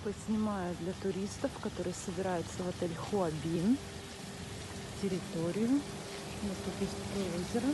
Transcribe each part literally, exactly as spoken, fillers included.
Поснимаю для туристов, которые собираются в отель Хуабин, территорию. Вот тут есть такое озеро.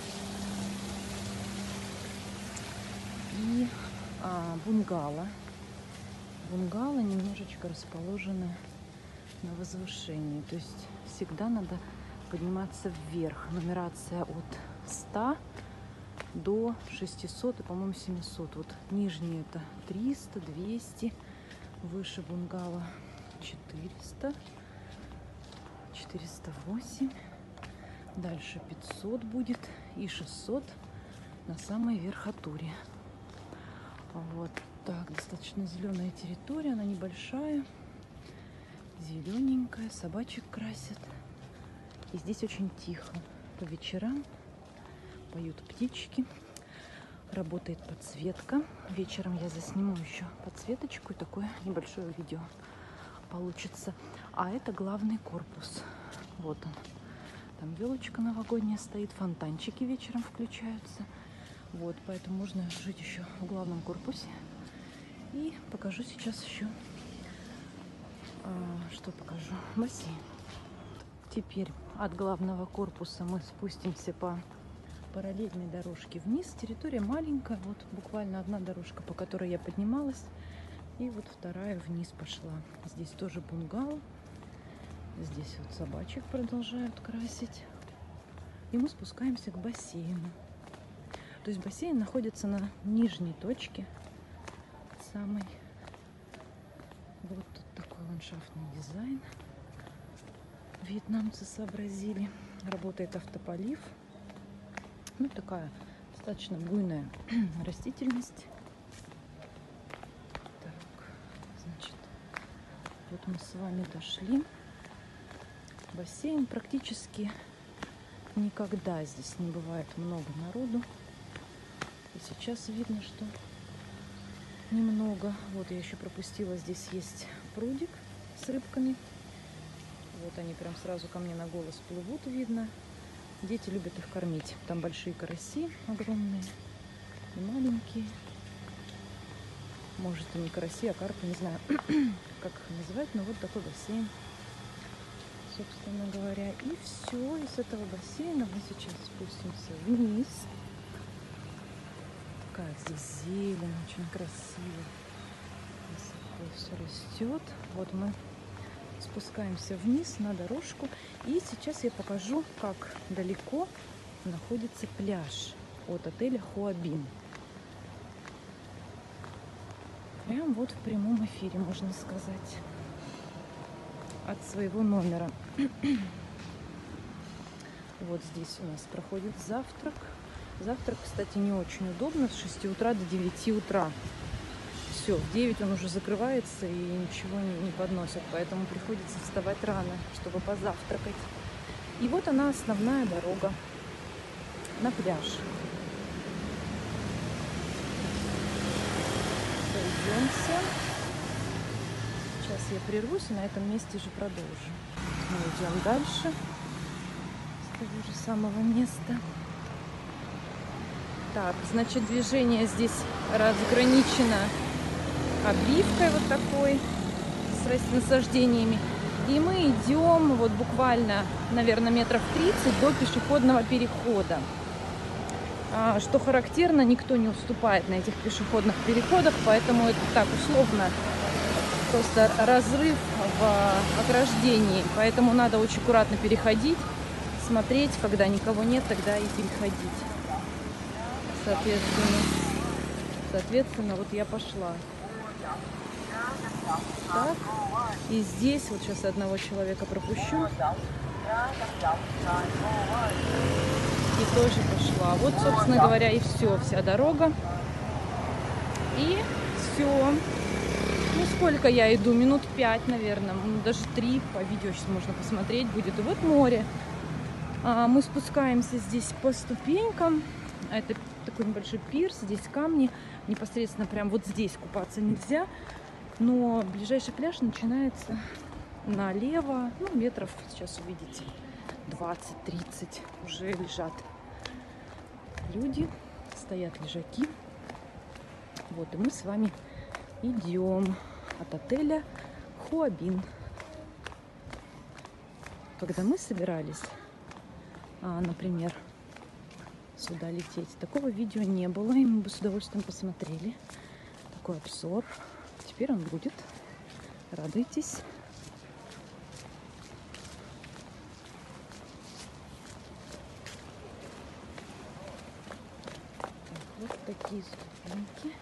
И а, бунгало. Бунгало немножечко расположены на возвышении. То есть всегда надо подниматься вверх. Нумерация от ста до шестисот и, по-моему, семисот. Вот нижние это триста, двести. Выше бунгало четыреста, четыреста восемь, дальше пятьсот будет и шестьсот на самой верхотуре. Вот так, достаточно зеленая территория, она небольшая, зелененькая, собачек красят. И здесь очень тихо. По вечерам поют птички. Работает подсветка. Вечером я засниму еще подсветочку, и такое небольшое видео получится. А это главный корпус. Вот он. Там елочка новогодняя стоит, фонтанчики вечером включаются. Вот, поэтому можно жить еще в главном корпусе. И покажу сейчас еще, а, что покажу, бассейн. Теперь от главного корпуса мы спустимся по параллельной дорожки вниз. Территория маленькая, вот буквально одна дорожка, по которой я поднималась, и вот вторая вниз пошла. Здесь тоже бунгало, здесь вот собачек продолжают красить, и мы спускаемся к бассейну. То есть бассейн находится на нижней точке самой. Вот тут такой ландшафтный дизайн вьетнамцы сообразили. Работает автополив. Ну, такая достаточно буйная растительность. Так, значит, вот мы с вами дошли. Бассейн практически никогда здесь не бывает много народу. И сейчас видно, что немного. Вот я еще пропустила, здесь есть прудик с рыбками. Вот они прям сразу ко мне на голос плывут, видно. Дети любят их кормить. Там большие караси огромные и маленькие. Может, и не караси, а карпы, не знаю, как их называть. Но вот такой бассейн, собственно говоря. И все. Из этого бассейна мы сейчас спустимся вниз. Такая здесь зелень, очень красиво. Высоко все растет. Вот мы спускаемся вниз на дорожку. И сейчас я покажу, как далеко находится пляж от отеля Хуабин. Прям вот в прямом эфире, можно сказать, от своего номера. Вот здесь у нас проходит завтрак. Завтрак, кстати, не очень удобно. С шести утра до девяти утра. Все, в девять он уже закрывается и ничего не, не подносят, поэтому приходится вставать рано, чтобы позавтракать. И вот она, основная дорога на пляж. Пойдемте. Сейчас я прервусь и на этом месте же продолжу. Мы идем дальше с того же самого места. Так, значит, движение здесь разграничено обивкой вот такой с насаждениями. И мы идем вот буквально, наверное, метров тридцать до пешеходного перехода. А, что характерно, никто не уступает на этих пешеходных переходах, поэтому это так условно просто разрыв в ограждении. Поэтому надо очень аккуратно переходить, смотреть, когда никого нет, тогда и переходить. Соответственно, соответственно, вот я пошла. Так, и здесь вот сейчас одного человека пропущу. И тоже пошла. Вот, собственно говоря, и все, вся дорога. И все. Ну, сколько я иду? Минут пять, наверное. Ну, даже три. По видео сейчас можно посмотреть будет. И вот море. А, мы спускаемся здесь по ступенькам. Это такой небольшой пирс. Здесь камни. Непосредственно прям вот здесь купаться нельзя. Но ближайший пляж начинается налево. Ну, метров, сейчас увидите, двадцать-тридцать. Уже лежат люди. Стоят лежаки. Вот, и мы с вами идем. от отеля Хуабин. Когда мы собирались, а, например, сюда лететь, такого видео не было, и мы бы с удовольствием посмотрели такой обзор. Теперь он будет. Радуйтесь. Так, вот такие ступеньки.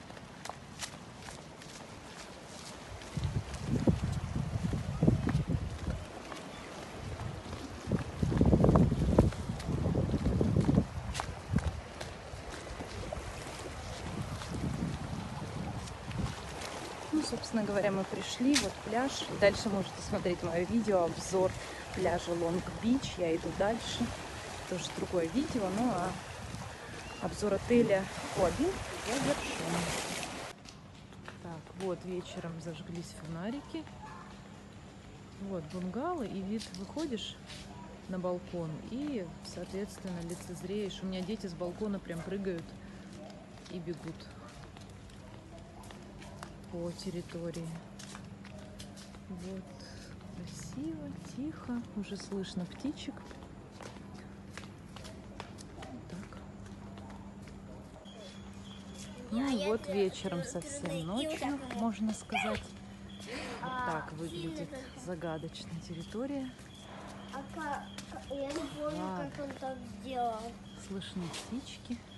Ну, собственно говоря, мы пришли, вот пляж. Дальше можете смотреть мое видео, обзор пляжа Лонг-Бич. Я иду дальше. Тоже другое видео, ну а обзор отеля Хуабин завершен. Так, вот вечером зажглись фонарики. Вот бунгало, и вид, выходишь на балкон и, соответственно, лицезреешь. У меня дети с балкона прям прыгают и бегут по территории. Вот, красиво, тихо, уже слышно птичек. Так. Ну вот вечером, совсем ночью, можно сказать. Вот так выглядит загадочная территория. А как? Я не помню, Ладно. как он так сделал. Слышны птички.